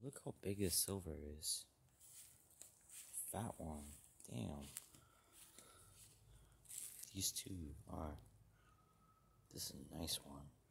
Look how big this silver is. Fat one. Damn. These two are. This is a nice one.